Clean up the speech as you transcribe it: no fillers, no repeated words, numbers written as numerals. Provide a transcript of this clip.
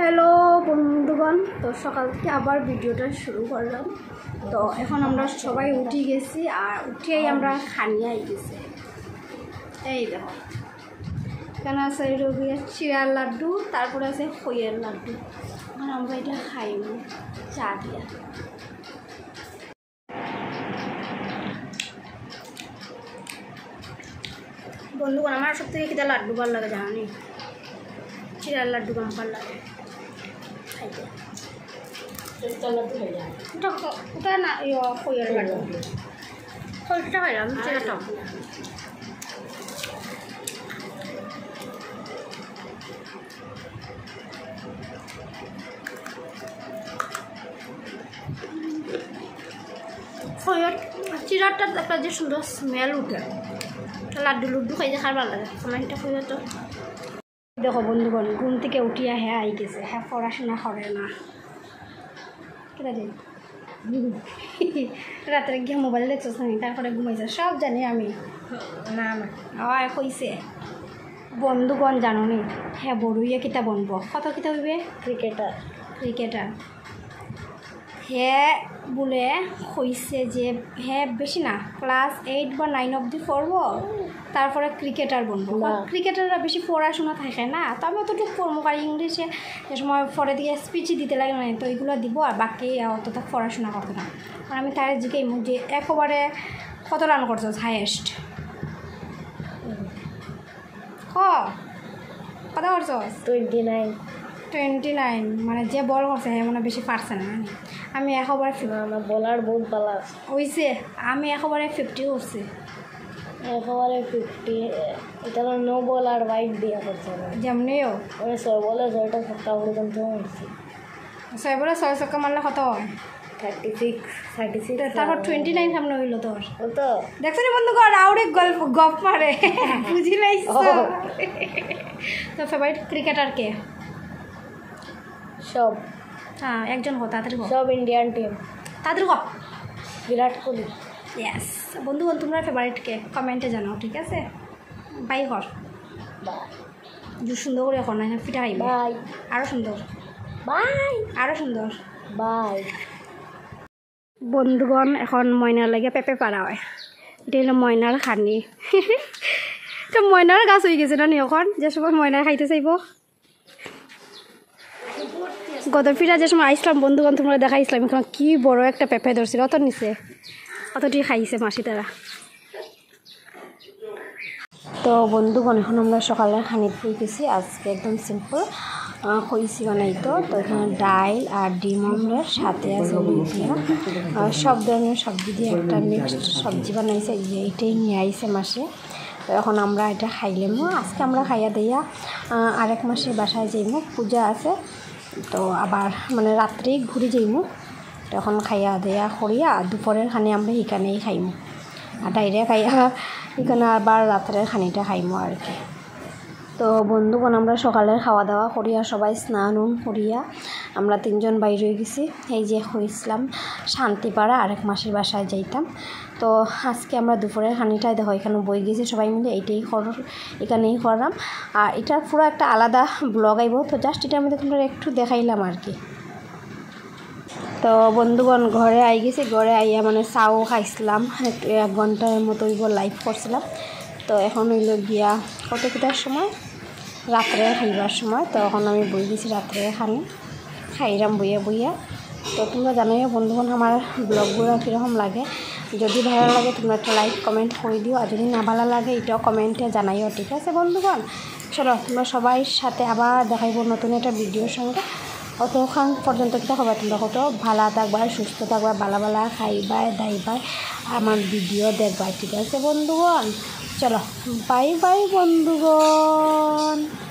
Hello বন্ধুগণ, তো সকাল থেকে আবার ভিডিওটা শুরু করলাম। তো এখন আমরা সবাই উঠে গেছি, আর উঠেই আমরা খানিয়ে গেছি। এই দেখো, এখানে আছে চিড়ার লাড্ডু, তারপরে আছে খইয়ের লাড্ডু। এখন আমরা এটা খাইব চা দিয়া। বন্ধুগণ, আমার সব থেকে কিটা লাড্ডু ভালো লাগে জানি, চিড়ার লাড্ডু কম ভালো লাগে খাইতে। ওটা না খইয়ের লাড্ডু, খইটা খাইলাম, চিড়াটাও। খইয়ের চিড়াটার একটা যে সুন্দর স্মেল উঠে, লাড্ডু লুড্ডু খাইতে খাই ভালো লাগে। কমেন্টটা খইয়ে তো দেখো বন্ধুগণ, ঘুম থেকে উঠিয়া হ্যাঁ আই গেছে, হ্যাঁ পড়াশোনা করে না। কেটা দিন রাত্রে গিয়ে মোবাইল দেখছো আমি, তারপরে ঘুমাইছে সব জানি আমি। না না হয় কইছে বন্ধুগণ, জানো নি হ্যাঁ বড়ইয়া কিতা বনবো, কত কিতা হইবে ক্রিকেটার। হ্যাঁ বলে কইছে যে হ্যাঁ বেশি না, ক্লাস 8 বা 9 অবধি পড়বো, তারপরে ক্রিকেটার বনবো। ক্রিকেটাররা বেশি পড়াশোনা থাকে না, তো আমি অতটুকু পড়বো, আর ইংলিশে যে সময় পরে দিয়ে স্পিচই দিতে লাগে না, তো এইগুলো দিব, আর বাকি অতটা পড়াশোনা করতে না। আর আমি তার জিজ্ঞাই যে একবারে কত রান করছো হাইয়েস্ট, কত করছো? 29। মানে যে বল করছে হ্যাঁ মানে বেশি পারছে না। আমি একবারে বলার বহুত ভালো হয়েছে, আমি একবারে 50 করছি, একেবারে 50। এটা নো বল আর ওয়াইড দিয়া করছে যেমনিও ওই 6 বলে 6টা ছক্কা পর্যন্ত হয়েছে। 6 বলে 6 ছক্কা মারলে কত হয়? 36। তারপর 29 সামনে হইলো তোর। ও তো দেখছো নি বন্ধু কর আউরে গপ মারে বুঝি লাইছ। তো ফেভারিট ক্রিকেটার কে? সব হ্যাঁ একজন কো, তাড়াতাড়ি কো। সব ইন্ডিয়ান টিম, তাড়াতাড়ি কো। বিরাট কোহলি। ইয়েস বন্ধুগণ, তোমরা ফেভারিট কে কমেন্টে জানাও, ঠিক আছে? বাই কর, যে সুন্দর করে কর না ফিটা খাইবে। বাই। আরও সুন্দর, বাই। আরও সুন্দর, বাই। বন্ধুগণ এখন ময়নার লাগে পেঁপে পাড়া হয়, এটা হলো ময়নার খানি। তো ময়নার গাছ হয়ে গেছে না এখন, যে সময় ময়না খাইতে চাইব। গত ফিরা যে সময় আইসলাম বন্ধুগণ, তোমরা দেখাইছিলাম এখন কি বড় একটা পেঁপে ধরছিল, অত নিচে অতটি খাইছে মাসি তারা। তো বন্ধুগণ, এখন আমরা সকালে খানি পেয়ে গেছি, আজকে একদম সিম্পল হয়েছি বানাইতো। তো এখানে ডাইল আর ডিম অমলেট, সাথে আছে লুচিয়া, সব ধরনের সবজি দিয়ে একটা মিক্সড সবজি বানাইছে, যে এইটাই নিয়ে আইছে মাসে। তো এখন আমরা এটা খাইলাম, আজকে আমরা খাইয়া দিয়া আরেক মাসের বাসায় যাইমু, পূজা আছে, তো আবার মানে রাত্রেই ঘুরে যাইমু। তখন খাইয়া দেয়া করিয়া দুপুরের খানি আমরা এখানেই খাইমু, আর ডাইরে খাইয়া এখানে আবার রাত্রের খানিটা খাইমু আর কি। তো বন্ধুগণ, আমরা সকালের খাওয়া দাওয়া করিয়া সবাই স্নান করিয়া আমরা 3 জন বাইরে হয়ে গেছি। এই যে হয়েছিলাম শান্তিপাড়া আরেক মাসির বাসায় যাইতাম। তো আজকে আমরা দুপুরের খানিটাই দেখো এখানে বই গেছি সবাই মিলে, এইটাই এখানেই করলাম। আর এটার পুরো একটা আলাদা ব্লগ আইব, তো জাস্ট এটার মধ্যে তোমরা একটু দেখাইলাম আর কি। তো বন্ধুগণ, ঘরে আই গেছি, ঘরে আইয়া মানে চাও খাইছিলাম, 1 ঘন্টার মতো লাইভ করছিলাম। তো এখন হইল গিয়া কত কিটার সময়, রাত্রে খাইবার সময়। তো এখন আমি বই গেছি রাত্রে খাইরাম বইয়া। তো তোমরা জানাইও বন্ধুগণ আমার ব্লগগুলো কীরকম লাগে, যদি ভালো লাগে তোমরা একটা লাইক কমেন্ট করে দিও, আর যদি না ভালো লাগে এটাও কমেন্টে জানাইও, ঠিক আছে বন্ধুগণ? চলো তোমরা সবাই সাথে আবার দেখাইব নতুন একটা ভিডিওর সঙ্গে। অতক্ষণ পর্যন্ত কী হবে, তোমরা কত ভালো থাকবা, সুস্থ থাকবা, ভালো খাইবা দাইবা, আমার ভিডিও দেখবা, ঠিক আছে বন্ধুগণ? চলো বাই বাই বন্ধুগণ।